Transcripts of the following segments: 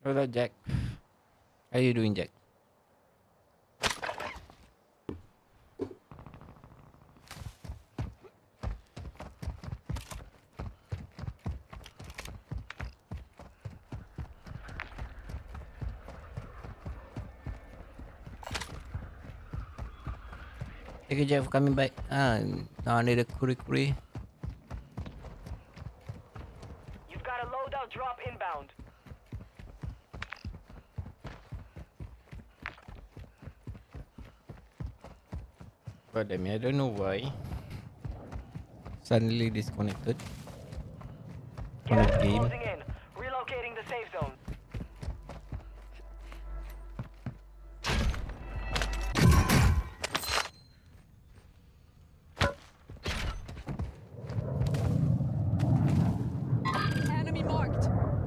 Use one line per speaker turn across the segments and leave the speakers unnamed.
Hello, Jack. How you doing, Jack? Thank you, Jack, for coming back. Now I need a curry.
You've got a loadout drop inbound.
But I mean, I don't know why. Suddenly disconnected on
Gas
the
is
game.
closing in. Relocating the safe zone.
Enemy marked.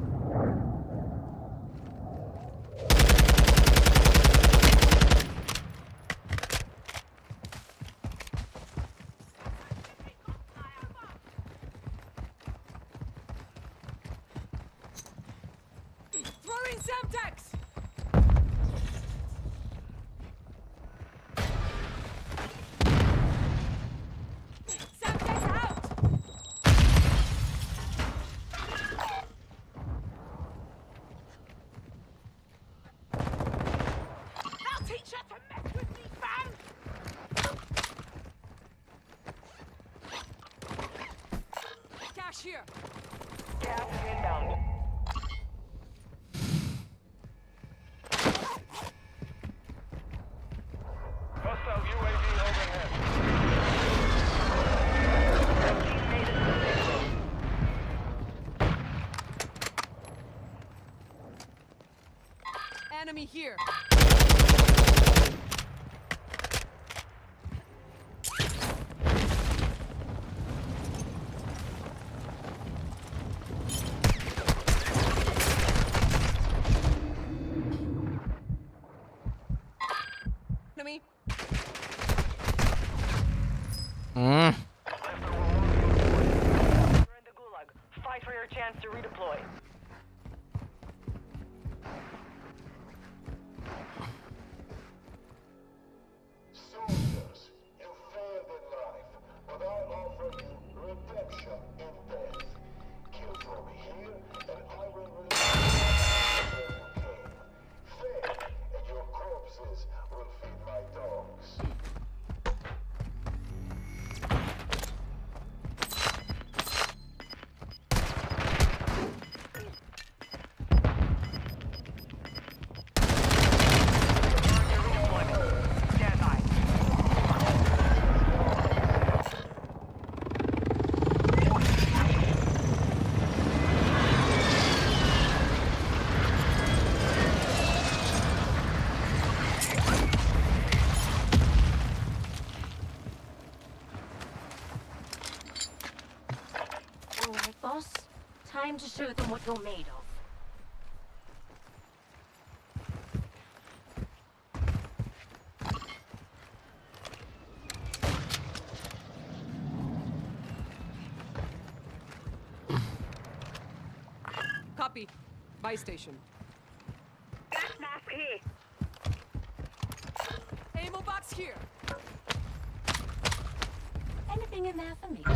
Throwing Semtex. Semtex out. I'll teach you to mess with me, fam. Cash here.
Gas is inbound. Hostile UAV overhead. Team made it to the safe zone.
Enemy here. Enemy.
Mm.
You're in the gulag. Fight for your chance to redeploy.
Soldiers, you failed in life, but I offer you redemption in death. Kill from here, and I will release you where you came. Fail, and your corpses will feed my dogs.
Stand by.
All right, boss. Time to show them what you're made of.
Copy. Buy station.
Gas mask here.
Ammo box here.
Anything in there for me?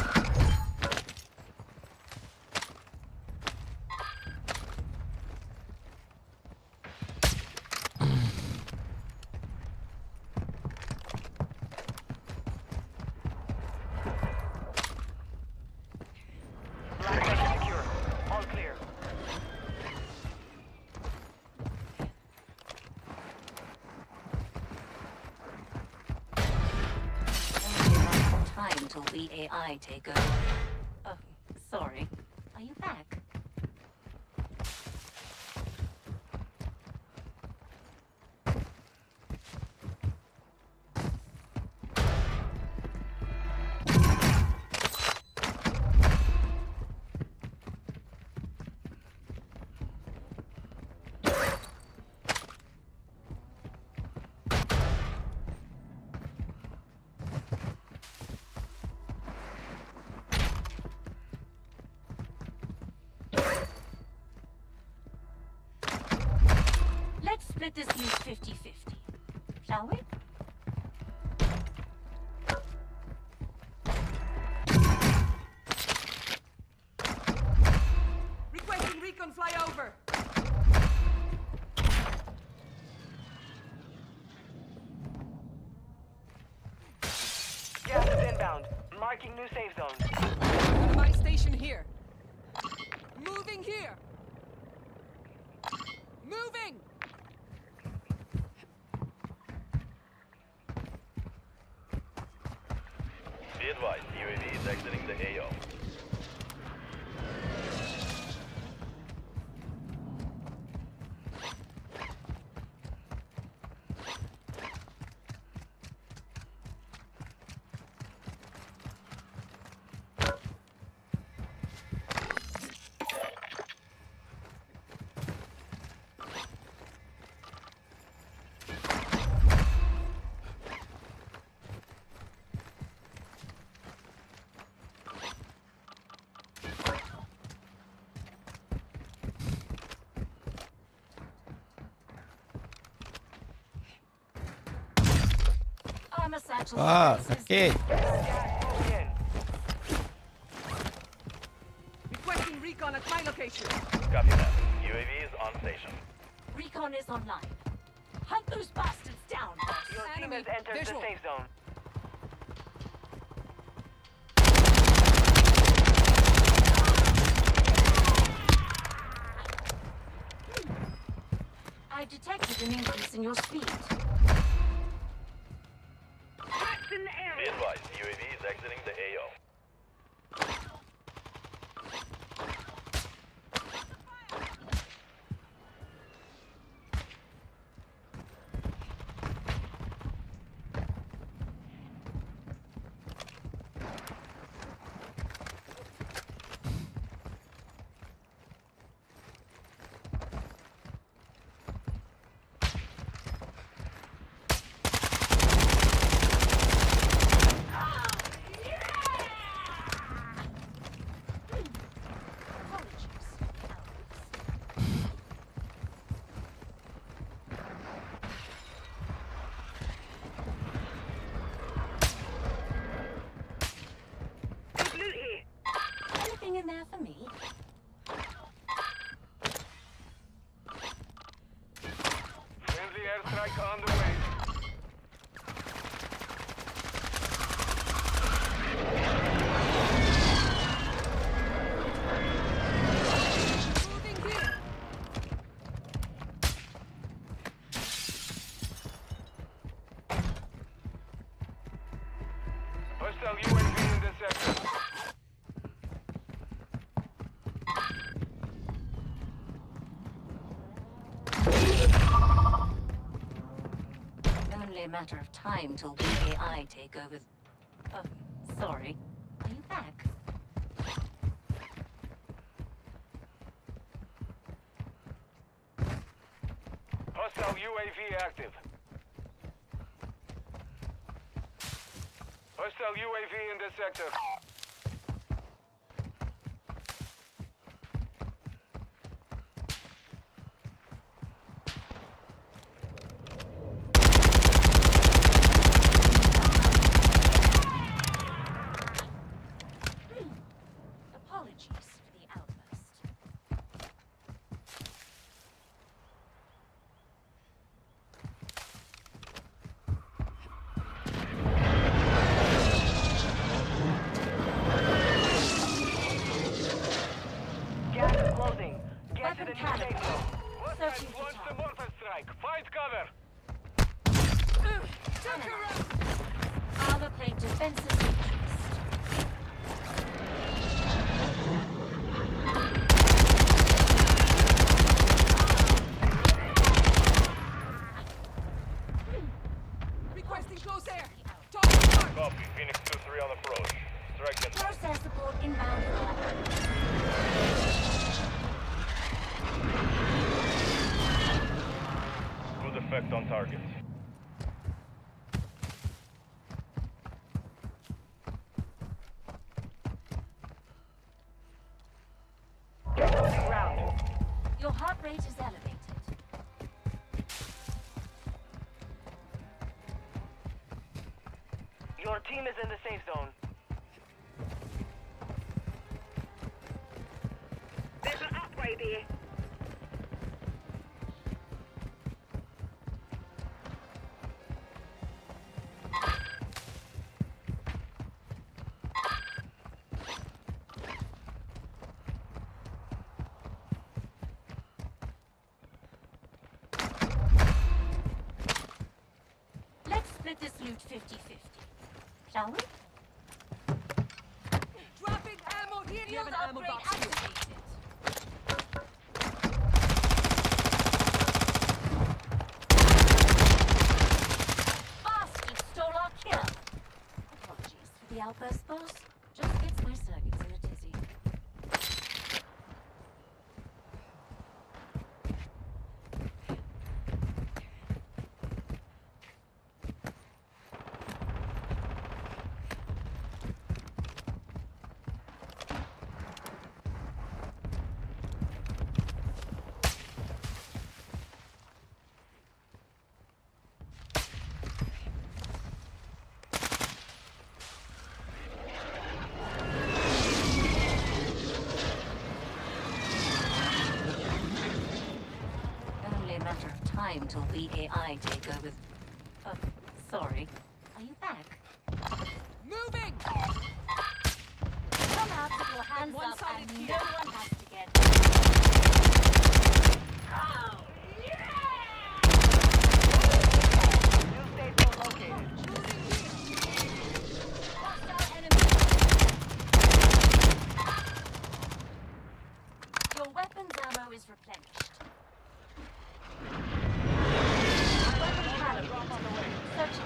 Black site secure. All clear.
Only a matter of time till the AI take over. Oh, sorry. Are you back? split this loot 50-50. Shall we?
Requesting recon flyover.
Gas is inbound. Marking new safe zone.
Buy station here. Moving here. Moving.
Be advised, UAV is exiting the AO.
Armor satchel.
Ah,
spaces.
sakit.
Gas moving in.
Requesting recon at my location.
Copy that. UAV is on station.
Recon is online. Hunt those bastards down.
Your team
Enemy
has entered
visual.
the safe zone.
I detected an increase in your speed.
Be advised, UAV is exiting the AO.
Anything in there for me?
Friendly airstrike on the way.
Moving here.
Hostile UAV in the sector.
Only a matter of time till the AI take over. Oh, sorry. Are you back?
Hostile UAV active. Hostile UAV in the sector.
Apologies for the outburst.
Gas is closing. Get to
Weapon
the new
caliber.
safe zone.
Searching for
Launch the
target.
mortar strike. Find cover.
Took her out.
Armor plate defenses increased.
Requesting close air. Target marked.
Copy. Phoenix 2-3 on approach. Strike and
Process support inbound.
good effect on target.
Closing round.
Your heart rate is elevated.
Your team is in the safe zone. There's an upgrade here.
Let's split this loot 50-50. Shall we?
Dropping ammo here. You have an ammo
Upgrade
box here.
activated. Bastard stole our kill. Apologies for the outburst, boss. Just gets my circuits in a tizzy. Only a matter of time till the AI take over. Oh, sorry. Are you back?
Moving.
Come out with your hands
One
up
sided
and
here.
no one has to get... Oh,
New safe zone located.
hostile enemy. Your weapons ammo is replenished. Weapon calibrated. Searching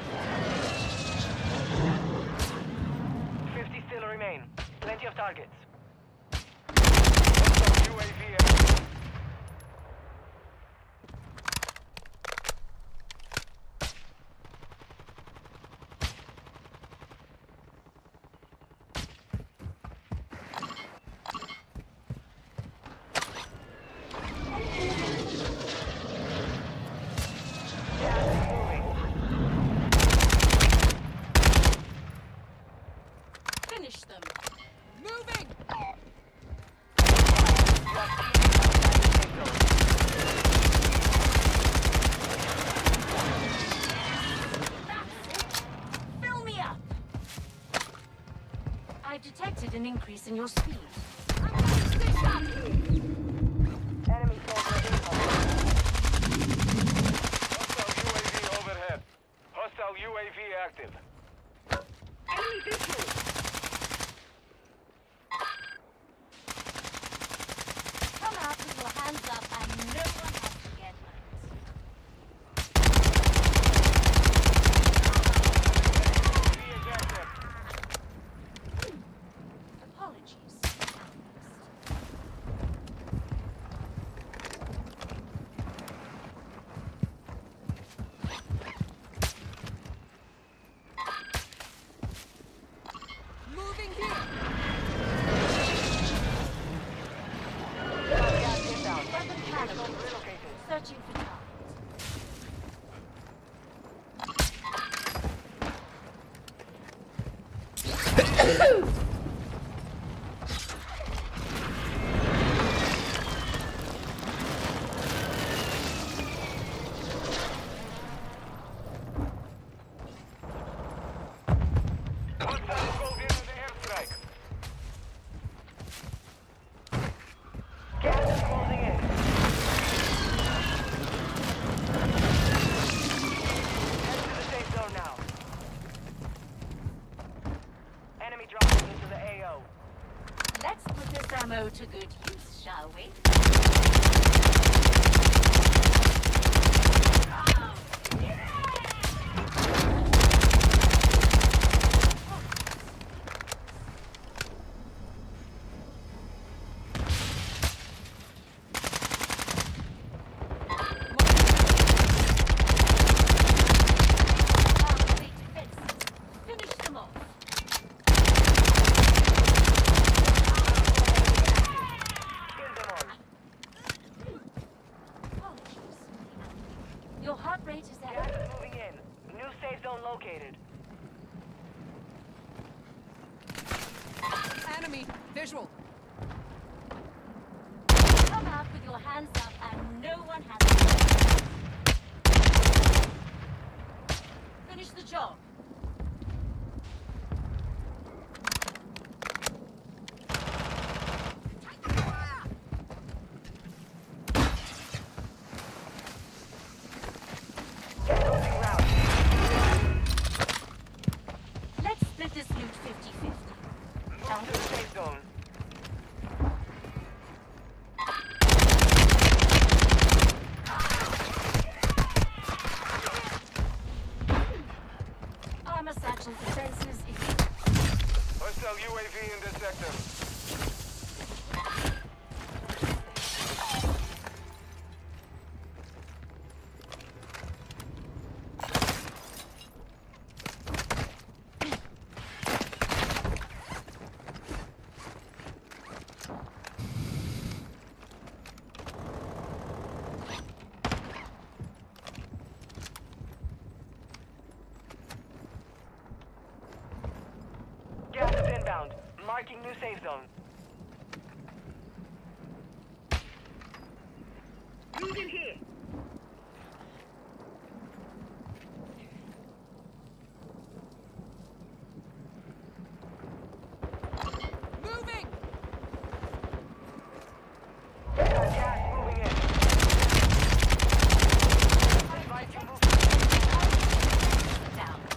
for
50 still remain. Plenty of targets.
UAV active.
finish them.
Moving.
Fill me up. I've detected an increase in your speed.
Enemy soldier incoming.
Hostile UAV overhead. Hostile UAV active.
Enemy visual.
Come out with your hands up and no one has to get hurt.
UAV is active.
Apologies.
Moving here.
Gas inbound.
Weapon calibrated.
Relocated.
Searching for targets.
Hostiles called in with the airstrike.
Gas is closing in. Head to the safe zone now. Enemy dropping into the AO.
Let's put this ammo to good use, shall we? Finish them off.
Kill them all.
Apologies. Your heart rate is
Gas
at...
is moving in. New safe zone located.
Enemy visual.
Come out with your hands up and no one has to. Finish the job.
Closing round.
Let's split this loot 50-50.
Move to the safe zone.
Armor satchel defenses in.
Hostile UAV in this sector.
Gas is inbound. Marking new safe zone. Moving here.
Moving.
Got gas moving in. Advising movement.
Down.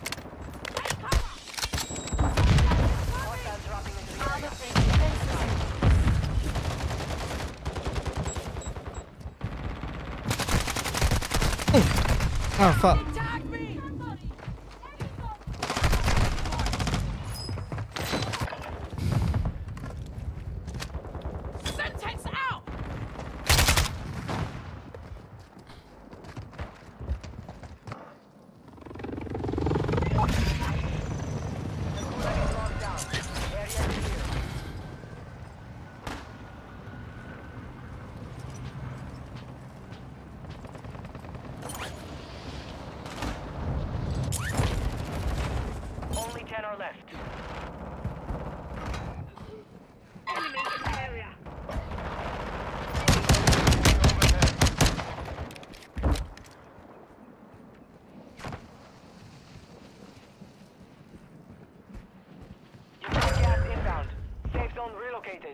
Hostiles dropping into the
Armor
area.
plate defenses in.
Oh fuck.
Tag me. Sentence out.
Gulag is locked down. Area clear. Only 10 are left. Enemy in the area. You got gas inbound. Safe zone relocated.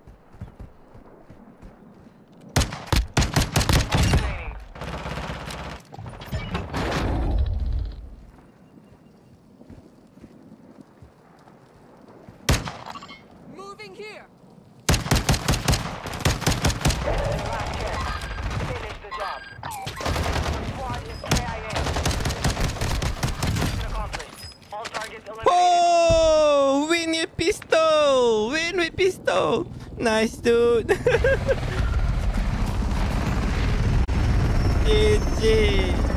Remaining.
Moving here.
Your last chance. Finish the job. Squad is KIA. Mission accomplished. All targets eliminated.
Oh, win with pistol. Win with pistol. Nice, dude. GG.